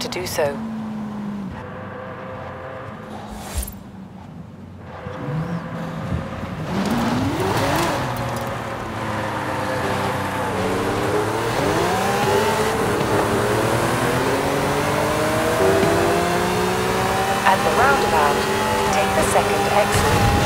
to do so. At the roundabout, take the second exit.